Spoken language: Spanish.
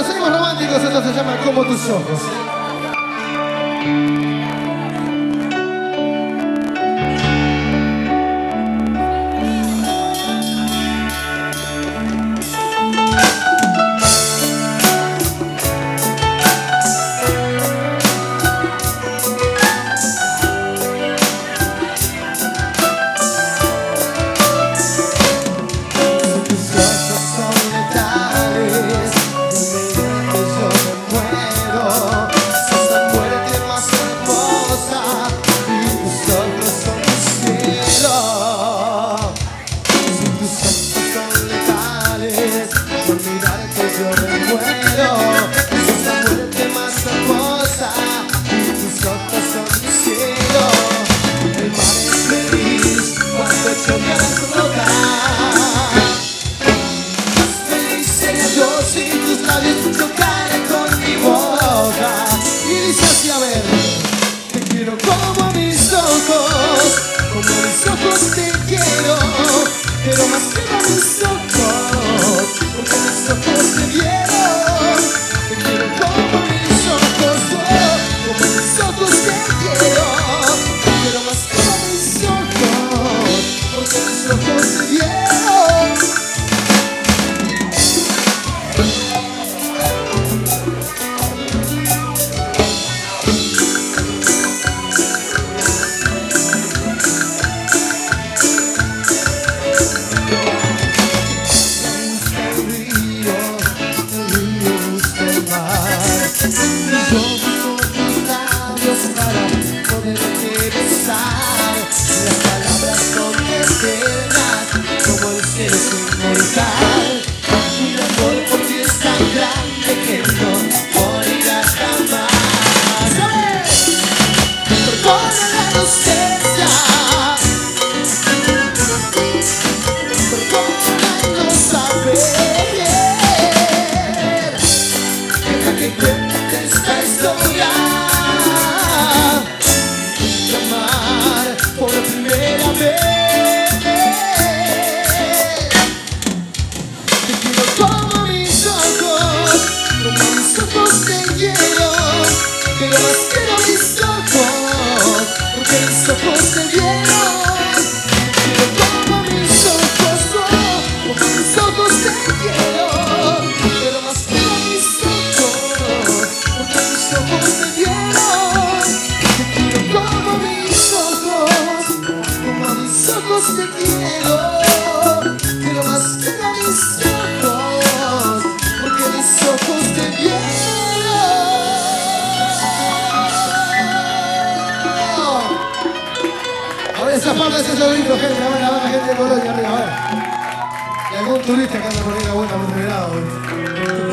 Bueno, seguimos románticos, esto se llama Como tus ojos. Pero más que a mis ojos, porque mis ojos te vieron. Te quiero como mis ojos, como mis ojos te quiero. Pero más que a mis ojos, porque mis ojos te vieron. Pero más quiero mis ojos, porque mis ojos te vieron. Quiero como mis ojos, como mis ojos te quiero. Pero más quiero mis ojos, porque mis ojos te vieron. Quiero como mis ojos, como mis ojos te quiero. Pero más quiero mis ojos, porque mis ojos te vieron. Esa parte es eso lindo, gente, a ver, la gente de Colonia arriba, a ver. Y algún turista que anda por ahí la vuelta por otro lado.